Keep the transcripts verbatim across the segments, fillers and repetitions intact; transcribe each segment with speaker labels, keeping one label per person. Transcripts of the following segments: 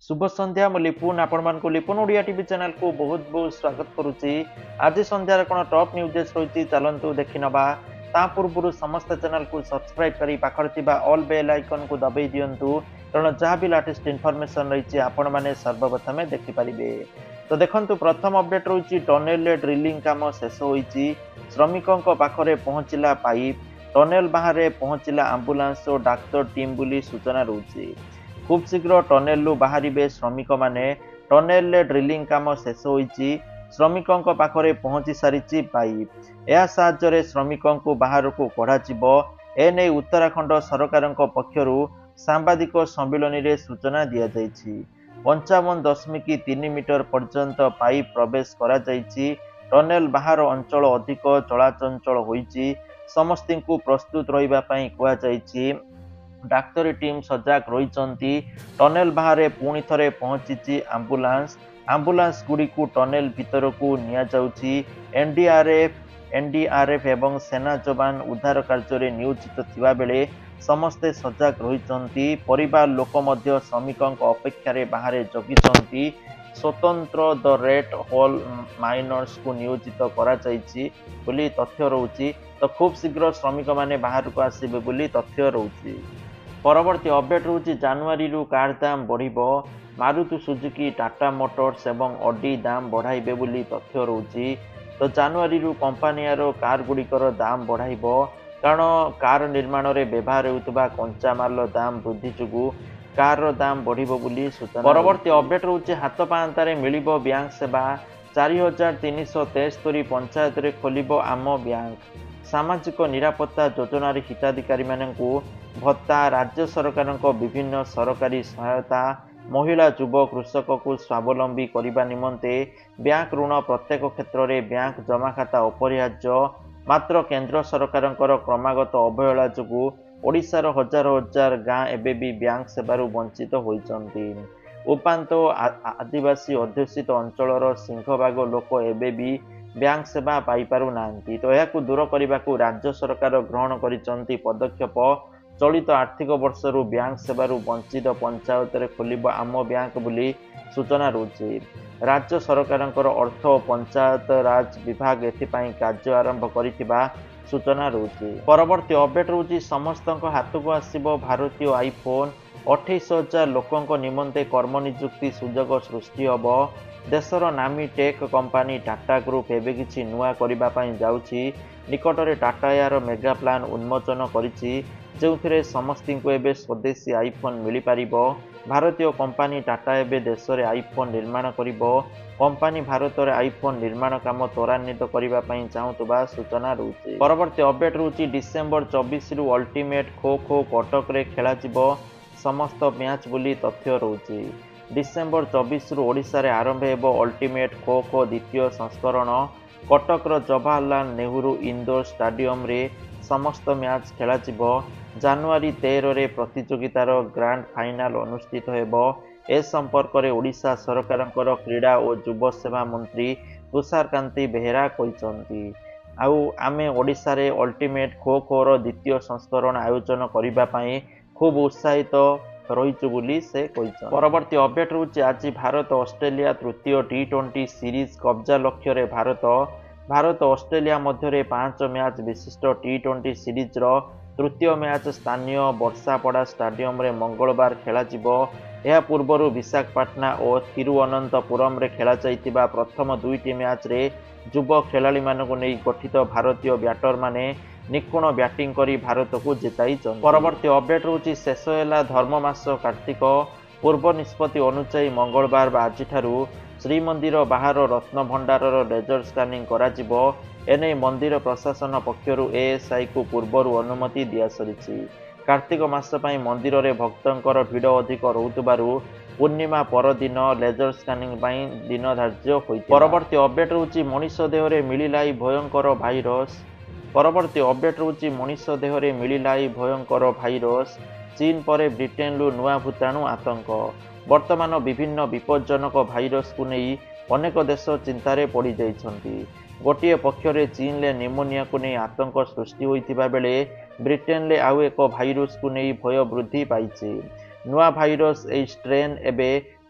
Speaker 1: शुभ संध्या मु लिपुन आपण मानक लिपुन ओडिया टीवी चैनल को बहुत बहुत स्वागत करुच्ची। आज संध्यार कौन टॉप न्यूजेस रही चलतु देखि नवा ता पूर्व समस्त चैनल को सब्सक्राइब करी पाखर ऑल बेल आइकन को दबाई दिंतु कारण जहाँ भी लेटेस्ट इनफॉरमेशन रही आपण मैंने सर्वप्रथम देखिपारे। तो देखंतु प्रथम अपडेट रही टनेल ड्रिलिंग काम शेष होईची। श्रमिकों पाखरे पहुंचला पाइप, टनेल बाहर पहुंचला आंबुलांस और डाक्तर टीम बुली सूचना रही। खूब शीघ्र टनेल बाहर श्रमिक माने। टनेल ड्रिलिंग काम शेष होईची। श्रमिकों पाखरे पहुंची सारी पाइप, यह साहाय्य श्रमिकों को बाहर को कढ़ा। एने उत्तराखंड सरकार पक्षर सांबादिक सम्मिलन में सूचना दि जाइछि। पंचावन दशमिक तीन मीटर पर्यंत पाइप प्रवेश करा जाइछि। टनेल बाहर अंचल अधिक चलाचंचल होईछि। समस्त को प्रस्तुत रहिबा पई कुआ जाइछि। डाक्तरी टीम सजाग रही। टनेल बाहर पुणी थे पहुंची आंबुलांस। आंबुलांस गुड़ी को टनेल भीतर को निया जाउछि। एनडीआरएफ एनडीआरएफ एवं सेना जवान उद्धार कार्य नियोजित थिबा बेले समस्ते सजाग रही। परिवार लोक मध्य श्रमिकों अपेक्षा बाहर जगिछंती। स्वतंत्र द रेड होल माइनर्स को नियोजित करा जाइछि बोली तथ्य रहुछि। तो खूब शीघ्र श्रमिक माने बाहर को आसिबे बोली तथ्य रहुछि। परवर्ती अपडेट रहुछि जनवरी रु कार दाम बढ़िबो। मारुति सुजुकी, टाटा मोटर्स एवं ऑडी दाम बढ़ाइबे बोली तथ्य रहुछि। तो जनवरी रु कंपनीर कार गुड़िकर दाम बढ़ाइबो कारण कार निर्माण में व्यवहार होउतबा कंचा माल दाम वृद्धि जोगु कार दाम बढ़िबो बोली सूचना। परवर्ती अपडेट रहुछि हाथ पांतारे मिलिबो बैंक सेवा। चार हजार तीन सौ तेस्तरी पंचायत रे खोलिबो आम बैंक। सामाजिक निरापत्ता योजनार हिताधिकारी मानकु भत्ता, राज्य सरकार विभिन्न सरकारी सहायता, महिला युव कृषक को स्वावलंबी करने निमंते बैंक ऋण प्रत्येक क्षेत्र में बैंक जमा खाता अपरिहार्य। मात्र केंद्र सरकार क्रमागत अवहेला जोगु ओडिशार हजार हजार गाँ एबे भी बैंक सेवारु वंचित होइचंती। उपांत आदिवासी अध्युषित अंचलर सिंहभाग लोक एबे भी बैंक सेवा पाई पारु नांती। तो यह दूर करने को राज्य सरकार ग्रहण करिसंती पदक्षेप। चलित आर्थिक वर्ष रु बैंक सेवारु वंचित पंचायत रे खोलिबो आम बैंक बोली सूचना रही। राज्य सरकार अर्थ और पंचायत राज विभाग एथिपाई कार्य आरंभ करिथिबा सूचना रही। परवर्ती अपडेट रही समस्त हाथ को आसिबो भारतीय आईफोन। अठाईस हजार लोकों निमंते कर्म नियुक्ति सुजोग सृष्टि होबो। देशर नामी टेक कंपनी टाटा ग्रुप एबे किछि नुआ करिबा पई जाउछि। निकटरे टाटा यार मेगा प्लान उन्मोचन करिछि जो समस्त को एबे स्वदेशी आईफोन मिल पारिबो। भारतीय कंपनी टाटा एबे देश में आईफोन निर्माण करिबो। कंपनी भारत में आईफोन निर्माण काम त्वरान्वित करबा पई चाहुतबा सूचना रही। परवर्ती अपडेट रही डिसेम्बर चौबीस रु अल्टीमेट खो खो कटक रे खेला जिवो समस्त मैच बोली तथ्य रही। डिसेम्बर चौबीस रु ओडिशा रे आरंभ हेबो अल्टीमेट खो खो द्वितीय संस्करण। कटकर जवाहरलाल नेहरू इंडोर स्टाडियम रे समस्त मैच खेला जिवो। जनवरी तेरह रे प्रतियोगितार ग्रांड फाइनाल अनुष्ठित हेबो। ए संपर्क में ओडिशा सरकार क्रीड़ा और युव सेवा मंत्री तुषारकांति बेहेरा कहिसंती। आउ आमे ओडिशा रे अल्टीमेट खो खो रो द्वितीय संस्करण आयोजन करिबा पई खूब उत्साहित रहिछु बोली से कहिसं। परवर्ती अपडेट रहुछि आज भारत ऑस्ट्रेलिया तृतीय टी ट्वेंटी सीरीज कब्जा लक्ष्य रे भारत। भारत ऑस्ट्रेलिया मध्य पांच मैच विशिष्ट टी ट्वेंटी सीरीज रो तृतीय मैच स्थानीय वर्षापड़ा स्टाडियम रे मंगलवार खेला जिवो। यह पूर्वर विशाखापट्टना और थिरुवनंतपुरम रे खेला जाइतिबा प्रथम दुईटी मैच रे युव खेलाड़ी मानकु नै गठित भारतीय बैटर माने निपुण बैटिंग करी भारत को जिताई। परवर्ती अपडेट रहुछि शेष होला धर्म मास कार्तिक। पूर्व निष्पत्ति अनुसार मंगलवार आज श्रीमंदिर बाहर रत्न भंडार लेजर स्कानिंग करा जिवो। एने मंदिर प्रशासन पक्षर एएसआई को पूर्वर अनुमति दिया सरिछि। कार्तिक मास पई मंदिर रे भक्तंकर भिड़ अधिक रहुतबारु पूर्णिमा पर दिन लेजर स्कानिंग पई दिन धार्य होई। परवर्ती अपडेट रहुछि मनीष देह रे मिलिलाई भयंकर भाइरस। परवर्ती अपडेट रहुछि मनीष देह रे मिलिलाई भयंकर भाइरस। चीन पर ब्रिटेन लु नुआ भूताणु आतंक। वर्तमान विभिन्न विपज्जनक भाइरस को नहीं अनेक देश चिंतार पड़ जाइछंती। गोटे पक्षरे चीन ले निमोनिया को नहीं आतंक सृष्टि होइतिबा बेले ब्रिटेन ले आउ एक भाइरस को नहीं भय वृद्धि पाइছে। नुआ भाइरस ए स्ट्रेन एबे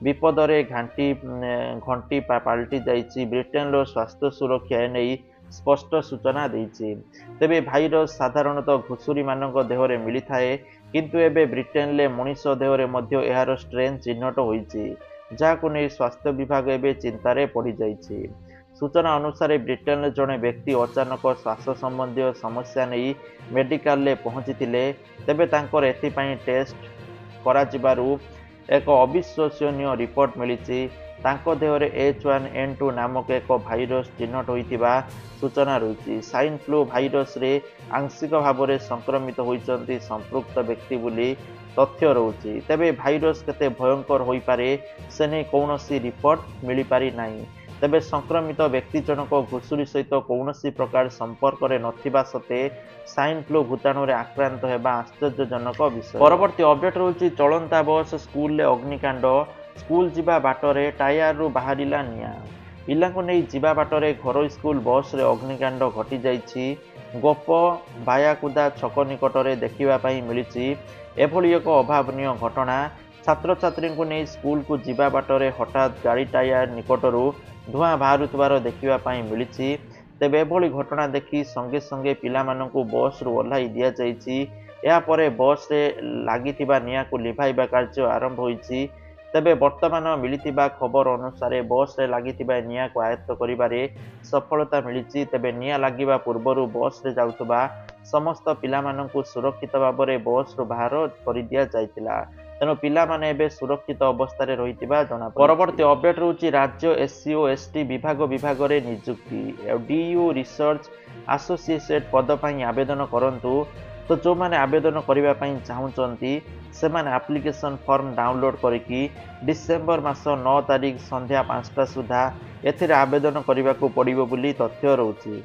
Speaker 1: विपदरे घाटी घंटी पाल्टी जाइछि। ब्रिटेन रो स्वास्थ्य सुरक्षा एने स्पष्ट सूचना देइछि। तेबे भाइरस साधारणतः घुषुरी मानक देहरे मिली थाए, किंतु एबे ब्रिटेन ले मनुष्य देहरे मध्य एहार स्ट्रेन चिन्हट होइछि, जाहाकु नै स्वास्थ्य विभाग एबे चिंतारे पड़ी जाइछि। सूचना अनुसार ब्रिटेन जड़े व्यक्ति अचानक श्वास संबंधी समस्या नहीं मेडिकल ले पहुंची, तेबे तांकर एथिपाई टेस्ट करा जिबारु एक अविश्वसनीय रिपोर्ट मिली। तांको देहरे एच वन एन टू नामक एक भाइरस चिन्हट होइतिबा सूचना रही। स्वाइन फ्लू भाइरस रे आंशिक भाव में संक्रमित होइचंती संपृक्त व्यक्ति बोली तथ्य रहुछि। तेबे भाइरस केते भयंकर होई पारे से नै कौनसी रिपोर्ट मिली पारि नाही। तेबे संक्रमित व्यक्ति जनक घुषुरी सहित कौनसी प्रकार संपर्क रे नथिबा सते स्वाइन फ्लू भूताणु रे आक्रांत हेबा आश्चर्यजनक विषय। परवर्ती अपडेट रहुछि चलंता बस स्कूल ले अग्निकांड। स्कूल जिबा बाटरे टायर रु बाहरिला निया। पिलांको नै जिबा बाटरे घर स्कूल बस रे अग्निकांड घटी जाइछि। गोप बायाकुदा छक निकटरे देखिबा पई मिलिछि। एभली एक अभावनीय घटना। छात्र छात्री को नहीं स्कूल को जिबा बाटरे हठात गाड़ी टायर निकटरू धुआं बाहरुतबार देखिबा पई मिलिछि। तेबे एभली घटना देखि संगे संगे पिलामानंकु बस रु ओल्हाई दिया जाइछि। या परे बस रे लागितिबा निया को लिभाइबा कार्य आरंभ होइछि। तेबे वर्तमान मिलिथिबा खबर अनुसार बस रे लागिथिबा निया को आयत्त करिबारे सफलता मिलिछि। तेबे निया लागिबा पूर्वरु बस रे जाउतबा समस्त पिलामानंकु सुरक्षित भाबरे बस रु बाहर करि दिया जाइतिला। तेणु पिला माने एबे सुरक्षित अवस्था रे रहितिबा जणा। परवर्ती अपडेट रहउछि राज्य एससी ओ एसटी विभाग विभाग रे नियुक्ति। डीयू रिसर्च एसोसिएट पद पई आवेदन करंतु। तो जो माने आवेदन करिबा पई चाहुचंती से माने एप्लिकेशन फॉर्म डाउनलोड करिकी डिसेंबर मास नौ तारीख संध्या पाँचटा सुधा एथिरे आवेदन करिबा को पड़िबो बोली तथ्य रहउछि।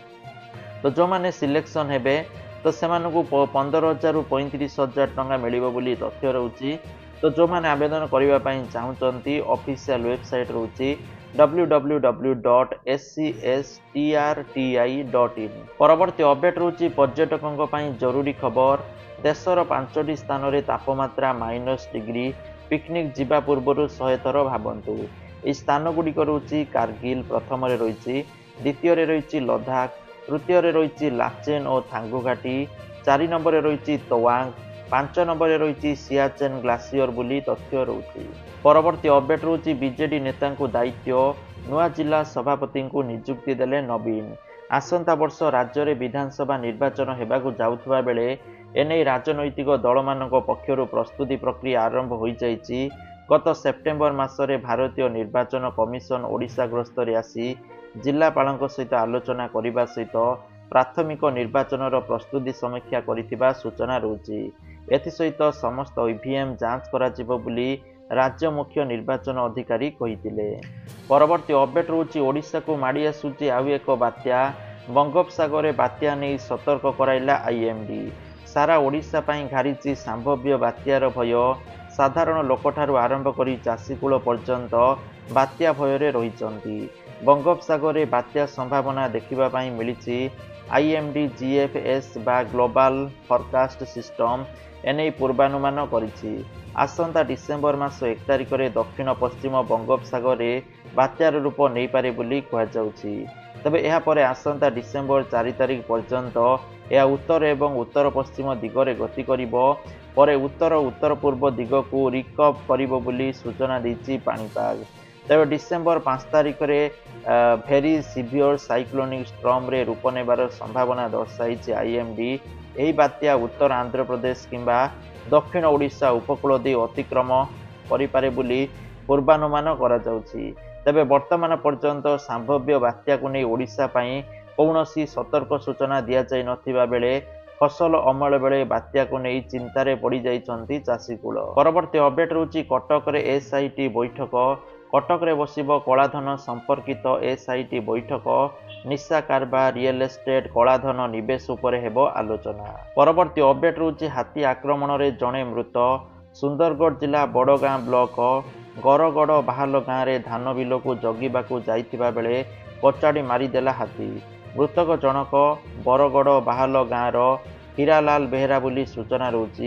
Speaker 1: तो जो माने सिलेक्शन हेबे तो सेमानकु पंद्रह हजार रु पैंतीस हजार टंका मिलिबो बोली तथ्य रहउछि। तो जो माने आवेदन करिबा पई चाहुचंती ऑफिशियल वेबसाइट रहउछि W W W dot S C S T R T I dot in. परवर्ती अपडेट रहउछि पर्यटकों पई जरूरी खबर। देशर पांचटी स्थान रे तापमात्रा माइनस डिग्री। पिकनिक जिबा पूर्वरु सौ थर भाबंतु। ए स्थान गुडी रहउछि कारगिल प्रथम रे रहिछि, द्वितीय रे रहिछि लद्दाख, तृतीय रे रहिछि लाचेन और थांगु घाटी, चारि नंबर रे रहिछि तवांग, पांच नंबर रे रहिछि सियाचेन ग्लासियर बोली तथ्य रहउछि। परवर्ती अपडेट रहउछि बीजेडी नेता को दायित्व। नुआ जिला सभापति को नियुक्ति देले नवीन। आसंता वर्ष राज्य में विधानसभा निर्वाचन हेबाकु जाउथबा बेले एने राजनैतिक दलमानक पक्षरु प्रस्तुति प्रक्रिया आरंभ हो जाइछि। गत सेप्टेम्बर मासरे भारतीय निर्वाचन कमिशन ओडिशा गस्तरे आसी जिलापालଙ୍କ सहित आलोचना करने सहित प्राथमिक निर्वाचन प्रस्तुति समीक्षा करिथिबा सूचना रहउछि। एथि सहित समस्त ईवीएम जांच कराजिबो बोली राज्य मुख्य निर्वाचन अधिकारी कहिथिले। परवर्ती अपडेट रहउछि ओडिशा को माडी आसुछि आउ एक बात्या। बंगोपसागर बात्या नहीं सतर्क कराइला आईएमडी। सारा ओडिशा पई घारिछि संभाव्य बात्यार भय। साधारण लोकठारु आरंभ करी चाषीकूल पर्यंत बात्या भୟରେ रहिचंती। बंगोपसागर बात्या संभावना देखिबा पई मिलिछि। आईएमडी जीएफएस बा ग्लोबल फोरकास्ट सिस्टम एने पूर्वानुमान करिछि। आसंता डिसेम्बर मास एक तारिख रे दक्षिण पश्चिम बंगोपसागर रे बात्यार रूप नहीं पारे बोली कहा जाउछि। तबे एहा परे आसंता डिसेम्बर चार तारिख पर्यंत यह उत्तर एवं उत्तर पश्चिम दिगरे गति करिबो। परे उत्तर उत्तर पूर्व दिग को रिकव करिबो बोली सूचना दैछि पाणीपाग। तबे डिसेम्बर पाँच तारिख रे भेरी सिवियर साइक्लोनिक स्ट्रॉम रे रूप नेबार संभावना दर्शाइछि आईएमडी। एही बात्या उत्तर आंध्र प्रदेश किंबा दक्षिण ओडिशा उपकूल दे अतिक्रम करिपारे बोली पूर्वानुमान करा जाउछि। तबे वर्तमान पर्यंत संभाव्य बात्या को नहीं ओडिशा पई कौनसी सतर्क सूचना दिया जाय नथिबा बेले फसल अमल बेले बात्या को नहीं चिंतारे पड़ी जाइछंती चाषीकूल। परवर्ती अपडेट रहउछि कटक रे एसआईटी बैठक। कटक रे बसिबो कलाधन संपर्कित एसआईटी बैठक। निशा कारबार रियल एस्टेट कलाधन निवेश उपरे हेबो आलोचना। परवर्ती अपडेट रहउछि हाथी आक्रमण रे जणे मृत। सुंदरगढ़ जिला बड़गां ब्लॉक गरगड़ बाहाल गाँव रे धान बिल को जगिबाकू जाइथिबा बेले कचाड़ी मारिदेला हाथी। मृतक जनक बरगड़ बाहाल गाँवर हीरालाल बेहेरा बोली सूचना रहउछि।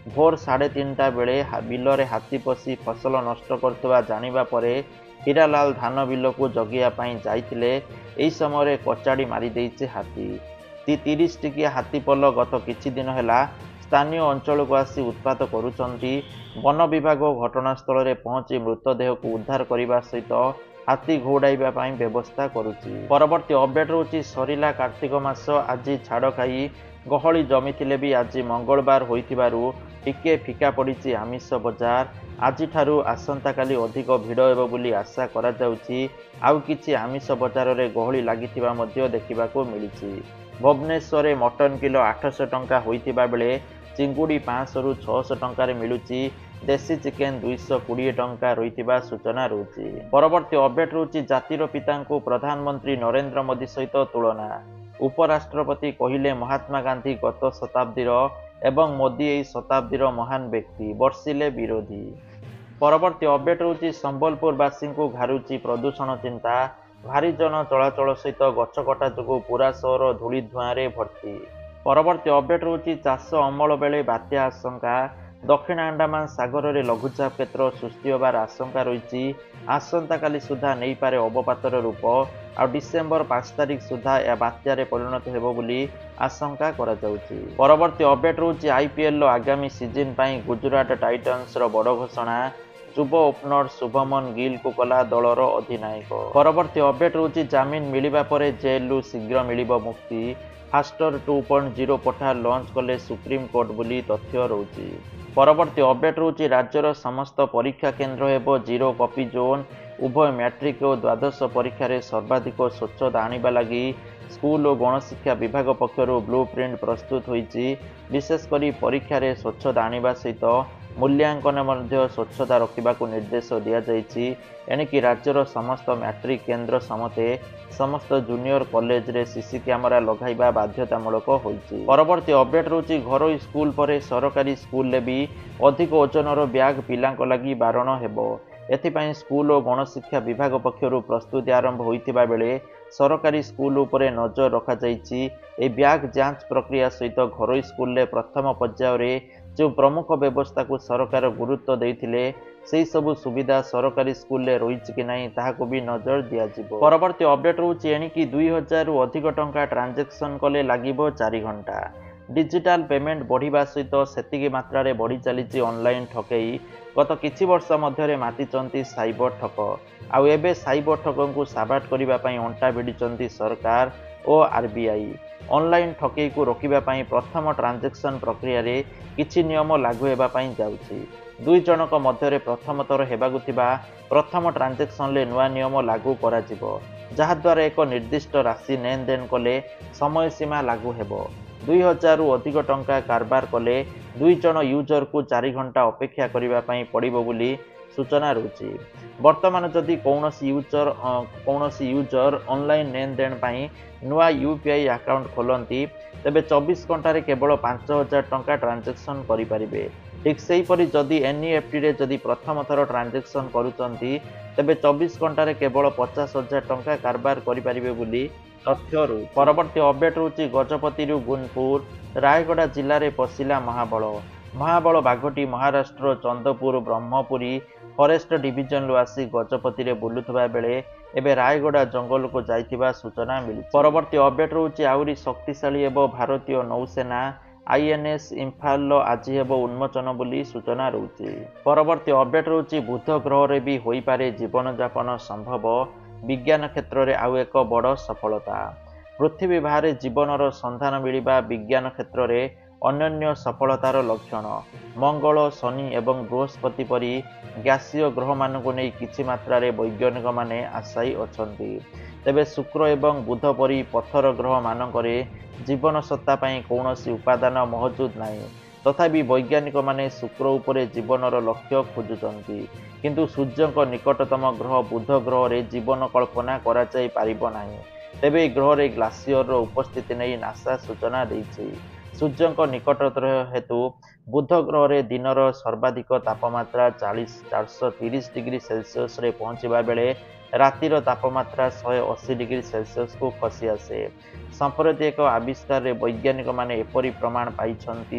Speaker 1: भोर साढ़े तीनटा बेले बिलरे हाथी पशि फसल नष्ट करथुवा जानिबा परे हीरालाल धान बिल को जगिया पाई जाइथिले। एही समय कचाड़ी मारी देइछे हाथी। ती तीस टिकिया हाथी पल गत किछि दिन हैला स्थानीय अंचल को आसी उत्पात करुचंती। वन विभाग घटनास्थल में पहुंची मृतदेह को उद्धार करने सहित हाथी घोड़ाइबा पाई व्यवस्था करुची। परवर्ती अपडेट रोची सरिला कार्तिक मास आज छाड़ खाई गहली जमीथिले भी आज मंगलवार होइथिबारु टिके फिका पड़िछि आमिष बजार। आज ठारू आसंता काली अधिक भिड़ हेबो बोली आशा करा जाउछि। आउ किछि आमिष बजार रे गहली लागिथिबा मध्ये देखिबाको मिलिछि। भुवनेश्वर मटन किलो आठश टंका होइथिबा बेले चिंगुड़ी पाँच रु छःश टंकार मिलुची। देसी चिकेन दुईश कोड़े टंका रही सूचना रोची। परवर्ती अपडेट रोची जातिर पिता को प्रधानमंत्री नरेंद्र मोदी सहित तुलना। उपराष्ट्रपति कहिले महात्मा गांधी गत शताब्दीर एवं मोदी एई शताब्दीर महान व्यक्ति वर्षिले विरोधी। परवर्ती अपडेट रोची संबलपुरवासी को घारुची प्रदूषण चिंता। भारी जन चलाचल सहित गछ कटा जो पूरा सहर धूली धुआं भर्ती। परवर्ती अपडेट रोची चाष अमल बेले बात्या आशंका। दक्षिण अंडमान सागर में लघुचाप क्षेत्र सृष्टि होबार आशंका रही। आसंता काली सुधा नहीं पारे अवपातर रूप। आ डिसेम्बर पाँच तारिख सुधा यह बात्यारे परिणत हेबो बोली आशंका करा जाउची। परवर्ती अपडेट रोची आईपीएल आगामी सीजन पाई गुजरात टाइटन्स रो बड़ घोषणा। युव ओपनर शुभमन गिल को कला दलर अधिनायक। परवर्ती अपडेट रोची जामिन मिलिबा परे जेलु शीघ्र मिलिबो मुक्ति। फास्टर टू पॉइंट ज़ीरो पठा लॉन्च कले सुप्रीम कोर्ट बोली तथ्य रोची। परवर्ती अपडेट रोची राज्यर समस्त परीक्षा केन्द्र हेबो जीरो कॉपी जोन। उभय मैट्रिक और द्वादश परीक्षा रे सर्वाधिक स्वच्छता आनिबा लगी स्कूल और गणशिक्षा विभाग पक्षरु ब्लू प्रिंट प्रस्तुत होईची। विशेषकर परीक्षा रे स्वच्छता आनिबा सहित मूल्यांकन मध्य स्वच्छता रखिबाकू निर्देश दिया जाइछि। एणिकी राज्यर समस्त मैट्रिक केन्द्र समते समस्त जूनियर कॉलेज रे सीसी कैमेरा लगाइबा बाध्यतामूलक होईछि। परवर्ती अपडेट रोची घरोई स्कूल परे सरकारी स्कूल ले भी अधिक ओजनर ब्याग पिलांक लगी बारण हेबो। एथिपाई स्कूल और गणशिक्षा विभाग पक्षरु प्रस्तुति आरंभ होइतिबा बेले सरकारी स्कूल उपरे नजर रखा जाइछि। ए ब्याग जांच प्रक्रिया सहित घरोई स्कूल ले प्रथम पर्याय रे जो प्रमुख व्यवस्था को सरकार गुरुत्व देइथिले सेही सबु सुविधा सरकारी स्कूल ले रहिछि कि नाही ताहाको भी नजर दिया जिवो। परवर्ती अपडेट रोची एणिकी दुई हजार रु अधिक टंका ट्रांजेक्शन कले लागिबो चार घंटा। डिजिटाल पेमेंट बढ़िबा सहित सेतिकी मात्रा रे बढ़ी चलीछि ऑनलाइन ठकेई। गत किछि वर्ष मध्यरे मातिचंती साइबर ठक। आउ एबे साइबर ठकन को साबात करिबा पई अंटा भिडिचंती सरकार और आरबीआई। ऑनलाइन ठकेई को रोकिबा पई प्रथम ट्रांजेक्शन प्रक्रिया रे किछि नियम लागू हेबा पई जाउछि। दुई जनक मध्यरे प्रथम थर हेबाकु थिबा प्रथम ट्रांजेक्शन ले नुआ नियम लागू करा जिवो। जहा द्वारा एक निर्दिष्ट राशि लेन देन कले समय सीमा लागू हेबो। दुई हजार रु अधिक टंका कारबार कले दुई जन यूजर को चार घंटा अपेक्षा करिबा पई पड़िबो बोली सूचना रहुछि। वर्तमान जदि कौनसी यूजर कौनसी यूजर ऑनलाइन लेन देन पाई नुआ यूपीआई अकाउंट खोलती तेबे चौबीस घंटे केवल पांच हजार टंका ट्रांजेक्शन करें। ठीक से हीपरि जदि एनईएफटी रे जदि प्रथम थर ट्रांजेक्शन करुचंती तेबे चौबीस घंटे केवल पचास हजार टंका कारबार करें बोली तथ्य रु। परवर्ती अपडेट रोची गजपति रु गुनपुर। रायगड़ा जिले में पशिला महाबल। महाबल बाघटी महाराष्ट्र चंदपुर ब्रह्मपुरी फरेस्ट डिविजन आसी गजपति रे बुलुथबा बेले एबे रायगड़ा जंगल को जाइथिबा सूचना मिली। परवर्ती अपडेट रोची आउरी शक्तिशाली एवं भारतीय नौसेना आईएनएस इम्फाल आज हेब उन्मोचन बोली सूचना रोची। परवर्ती अपडेट रोची बुध ग्रह रे भी होई पारे जीवन यापन संभव। विज्ञान क्षेत्र में आउ एक बड़ सफलता। पृथ्वी बाहर जीवनर संधान मिलिबा विज्ञान क्षेत्र में अन्य सफलतार लक्षण। मंगल शनि एवं बृहस्पति परी गैसीय ग्रह मान को नहीं किछि मात्रा रे वैज्ञानिक माने आशायी अछंती। तेबे शुक्र एवं बुध परी पत्थर ग्रह मानकरे जीवन सत्ता पाई कौनसी उपादान मौजूद नाही। तथापि वैज्ञानिक माने शुक्र उपरे जीवनर लक्ष्य खोजुचंती। किंतु सूर्य निकटतम ग्रह बुध ग्रह रे जीवन कल्पना करा जाई पारिबो नाही। तेबे ग्रह रे ग्लासियर उपस्थिति नहीं नासा सूचना देइछि। सूर्य निकटतर हेतु बुध ग्रह रे दिनर सर्वाधिक तापमात्रा चालीस चार सौ तीस डिग्री सेल्सियस रे पहुंचवा बेले रातिर तापमात्रा एक सौ अस्सी डिग्री सेल्सियस को खसी आसे। संप्रति एक आविष्कार रे वैज्ञानिक माने एपरी प्रमाण पाइछंती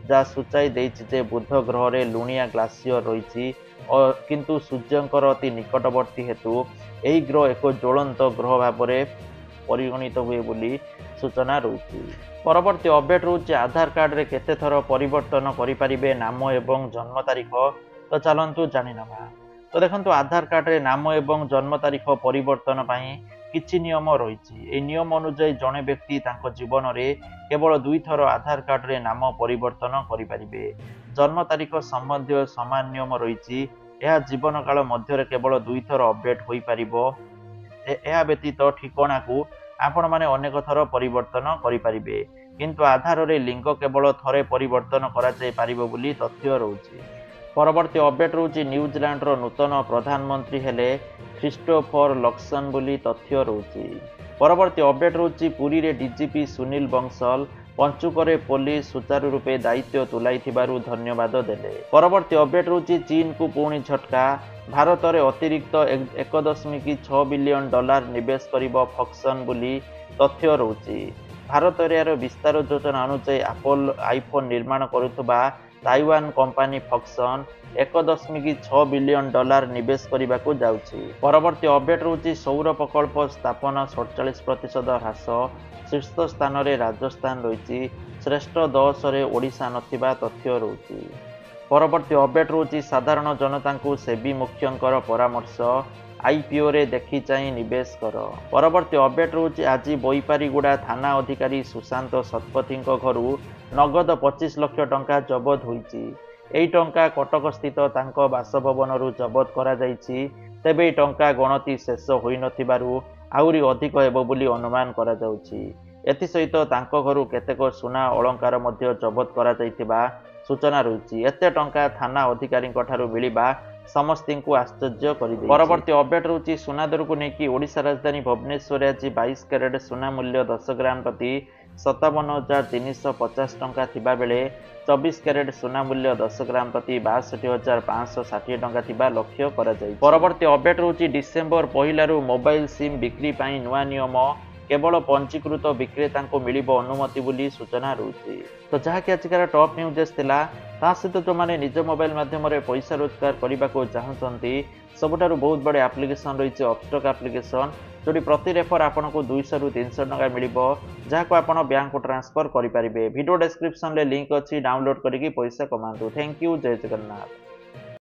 Speaker 1: जहाँ सूचाई देइछि जे बुध ग्रह रे लुणिया ग्लासियर रही किंतु सूर्यंकर अति निकटवर्ती हेतु यही ग्रह एक ज्वलंत ग्रह भाव में परिगणित हुए बोली सूचना रही। परवर्ती अपडेट रोचे आधार कार्ड रे केते थर परिवर्तन करें नाम एवं जन्म तारीख। तो चलतु जाणीनवा। तो देखो आधार कार्ड रे नाम एवं जन्म तारीख परिवर्तन किछि नियम रही। नियम अनुसार जड़े व्यक्ति तांको जीवन में केवल दुई थर आधार कार्ड रे नाम परिवर्तन करें। जन्म तारीख संबंधी समान नियम रही। यह जीवन काल मध्य केवल दुई थर अपडेट हो पार। यह व्यतीत ठिकाना को आपण माने अनेक थर परिवर्तन करें किंतु आधार रे लिंग केवल थरे परिवर्तन करा जाय पारिबो बोली तथ्य रहुछि। परवर्ती अपडेट रहुछि न्यूजीलैंड रो नूतन प्रधानमंत्री हेले क्रिस्टोफर लक्सन बोली तथ्य रहुछि। परवर्ती अपडेट रहुछि पुरी रे डीजीपी सुनील बंसल पंचुकरे पुलिस सुचारू रूपे दायित्व तुलाइथिबारु धन्यवाद देले। परवर्ती अपडेट रहुछि चीन को पुणी झटका। भारत में अतिरिक्त एक दशमिक छह बिलियन डॉलर निवेश करिबो फक्सन बोली तथ्य रहुछि। भारत में यार विस्तार योजना अनुसार एप्पल आईफोन निर्माण करुवा ताइवान कंपनी फक्सन एक दशमिक छह बिलियन डॉलर निवेश करने को जाउछि। परवर्ती अपडेट रहुछि सौर प्रकल्प स्थापना सैंतालीस प्रतिशत ह्रास। शीर्ष स्थान में राजस्थान रही। श्रेष्ठ दस रे ओडिशा नथिबा तथ्य रहुछि। परवर्ती अपडेट रहुछि साधारण जनता को सेबी मुख्यंकर परामर्श आईपीओ रे देखि चाहि निवेश कर। परवर्ती अपडेट रहुछि आज बोईपारीगुड़ा थाना अधिकारी सुशांत शतपथी घरु नगद पच्चीस लाख टंका जबत होईछि। एही टंका कटक स्थित तांको बासभवन जबत करा जाईछि। तेबे टंका गणति शेष होई नथिबारु आहुरी अधिक हेबो बोली अनुमान करा जाउछि। एथि सहित तांको घरु केतेक सुना अलंकार मध्य जबत करा जाईथिबा सूचना रही। एते टंका थाना अधिकारी मिलिबा समस्ती को आश्चर्य कर। परवर्ती अपडेट रहुछि सुना दर को लेकिन ओडिशा राजधानी भुवनेश्वर आज बाईस कैरेट सुना मूल्य दस ग्राम प्रति सतावन हजार तीन सौ पचास टंका थिबा बेले चौबीस कैरेट सुना मूल्य दस ग्राम प्रति बासठ हजार पाँच सौ षाठी टंका थिबा लक्ष्य करा जाय। परवर्ती अपडेट रहुछि डिसेम्बर पहिलारु मोबाइल सिम बिक्री पई नुआ नियम केवल पंजीकृत विक्रेता को मिलिबो अनुमति बोली सूचना रही। तो जहाँकि आजिकार टॉप न्यूज थिला ता सहित जो माने निज मोबाइल माध्यम पैसा रोजगार करने को चाहते सबुठारु बहुत बड़े एप्लिकेशन रही अपस्टॉक एप्लिकेशन जो प्रति रेफर आपन को दुईश रु तीन सौ टका मिलिबो जहां आप बैंक को ट्रांसफर करेंगे। वीडियो डिस्क्रिप्शन में लिंक अच्छी डाउनलोड करके पैसा कमातु। Thank you. जय जगन्नाथ।